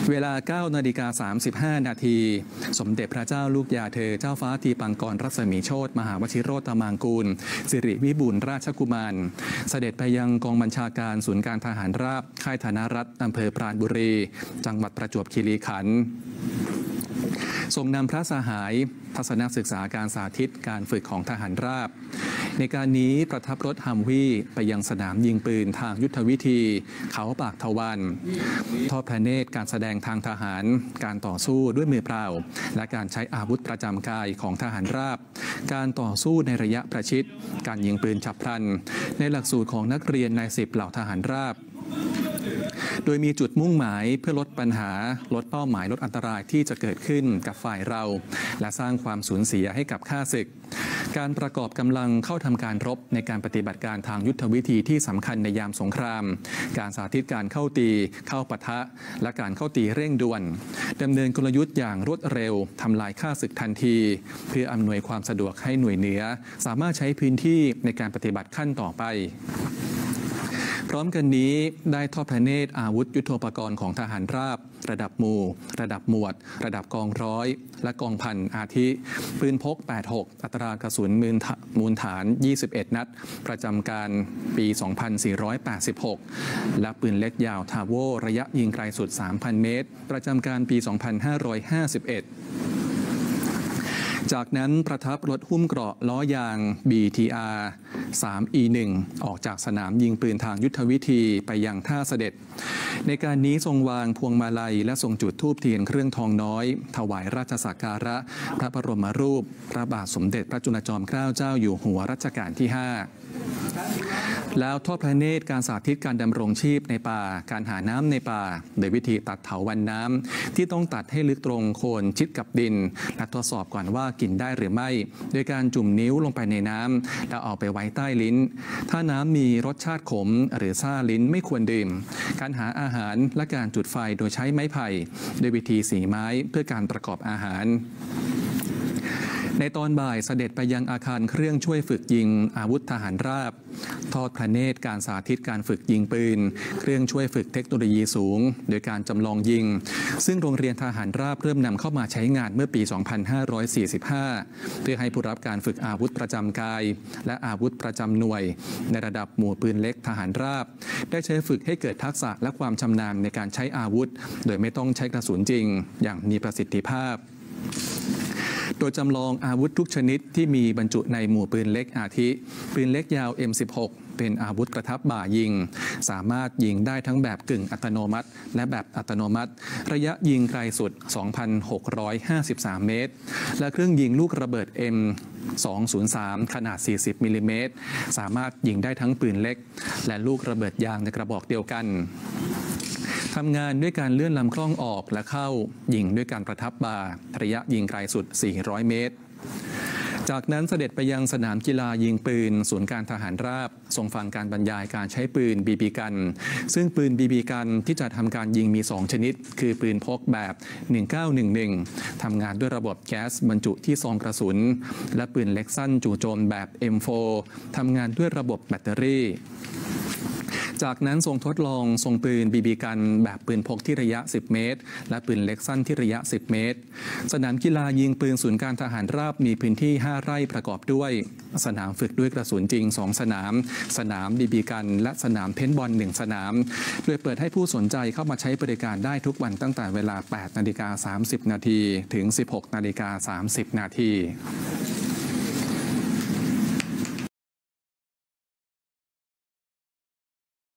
เวลา 9:35 นาทีสมเด็จพระเจ้าลูกยาเธอเจ้าฟ้าทีปังกรรัศมีโชติมหาวชิโรตมางกูลสิริวิบูลย์ราชกุมารเสด็จไปยังกองบัญชาการศูนย์การทหารราบค่ายธนรัตน์อำเภอปราณบุรีจังหวัดประจวบคีรีขันธ์ทรงนำพระสหายทัศนศึกษาการสาธิตการฝึกของทหารราบในการนี้ประทับรถฮัมวี่ไปยังสนามยิงปืนทางยุทธวิธีเขาปากทวันทอดพระเนตรการแสดงทางทหารการต่อสู้ด้วยมือเปล่าและการใช้อาวุธประจำกายของทหารราบการต่อสู้ในระยะประชิดการยิงปืนฉับพลันในหลักสูตรของนักเรียนนายสิบเหล่าทหารราบโดยมีจุดมุ่งหมายเพื่อลดปัญหาลดเป้าหมายลดอันตรายที่จะเกิดขึ้นกับฝ่ายเราและสร้างความสูญเสียให้กับข้าศึกการประกอบกำลังเข้าทำการรบในการปฏิบัติการทางยุทธวิธีที่สำคัญในยามสงครามการสาธิตการเข้าตีเข้าปะทะและการเข้าตีเร่งด่วนดำเนินกลยุทธ์อย่างรวดเร็วทำลายข้าศึกทันทีเพื่ออำนวยความสะดวกให้หน่วยเหนือสามารถใช้พื้นที่ในการปฏิบัติขั้นต่อไปพร้อมกันนี้ได้ทอดพระเนตรอาวุธยุทโธปกรณ์ของทหารราบระดับหมู่ระดับหมวดระดับกองร้อยและกองพันอาทิปืนพก 86 อัตรากระสุนมูลฐาน 21 นัดประจำการปี 2486 และปืนเล็กยาวทาโวระยะยิงไกลสุด 3,000 เมตรประจำการปี 2551จากนั้นประทับรถหุ้มเกราะล้อยาง BTR 3E1 ออกจากสนามยิงปืนทางยุทธวิธีไปยังท่าเสด็จในการนี้ทรงวางพวงมาลัยและทรงจุดธูปเทียนเครื่องทองน้อยถวายราชสักการะพระบรมรูปพระบาทสมเด็จพระจุลจอมเกล้าเจ้าอยู่หัวรัชกาลที่ 5แล้วทอดพระเนตรการสาธิตการดำรงชีพในป่าการหาน้ำในป่าโดยวิธีตัดเถาวัลย์น้ำที่ต้องตัดให้ลึกตรงโคนชิดกับดินและทดสอบก่อนว่ากินได้หรือไม่โดยการจุ่มนิ้วลงไปในน้ำแล้วเอาไปไว้ใต้ลิ้นถ้าน้ำมีรสชาติขมหรือซ่าลิ้นไม่ควรดื่มการหาอาหารและการจุดไฟโดยใช้ไม้ไผ่โดยวิธีสีไม้เพื่อการประกอบอาหารในตอนบ่ายเสด็จไปยังอาคารเครื่องช่วยฝึกยิงอาวุธทหารราบทอดพระเนตรการสาธิตการฝึกยิงปืนเครื่องช่วยฝึกเทคโนโลยีสูงโดยการจำลองยิงซึ่งโรงเรียนทหารราบเริ่มนำเข้ามาใช้งานเมื่อปี 2545 เพื่อให้ผู้รับการฝึกอาวุธประจำกายและอาวุธประจำหน่วยในระดับหมู่ปืนเล็กทหารราบได้ใช้ฝึกให้เกิดทักษะและความชำนาญในการใช้อาวุธโดยไม่ต้องใช้กระสุนจริงอย่างมีประสิทธิภาพโดยจำลองอาวุธทุกชนิดที่มีบรรจุในหมู่ปืนเล็กอาทิปืนเล็กยาว M16 เป็นอาวุธประทับบ่ายิงสามารถยิงได้ทั้งแบบกึ่งอัตโนมัติและแบบอัตโนมัติระยะยิงไกลสุด 2,653 เมตรและเครื่องยิงลูกระเบิด M203 ขนาด 40 มิลลิเมตรสามารถยิงได้ทั้งปืนเล็กและลูกระเบิดยางในกระบอกเดียวกันทำงานด้วยการเลื่อนลำกล้องออกและเข้ายิงด้วยการประทับบ่าระยะยิงไกลสุด 400 เมตรจากนั้นเสด็จไปยังสนามกีฬายิงปืนศูนย์การทหารราบทรงฟังการบรรยายการใช้ปืนบีบีกันซึ่งปืนบีบีกันที่จะทำการยิงมี2ชนิดคือปืนพกแบบ 1911 ทำงานด้วยระบบแก๊สบรรจุที่ซองกระสุนและปืนเล็กสั้นจู่โจมแบบ M4 ทำงานด้วยระบบแบตเตอรี่จากนั้นทรงทดลองทรงปืนบีบีกันแบบปืนพกที่ระยะ 10 เมตรและปืนเล็กสั้นที่ระยะ 10 เมตรสนามกีฬายิงปืนศูนย์การทหารราบมีพื้นที่ 5 ไร่ประกอบด้วยสนามฝึกด้วยกระสุนจริง 2 สนามสนามบีบีกันและสนามเพนบอล 1 สนามโดยเปิดให้ผู้สนใจเข้ามาใช้บริการได้ทุกวันตั้งแต่เวลา 8:30 น. ถึง 16:30 น.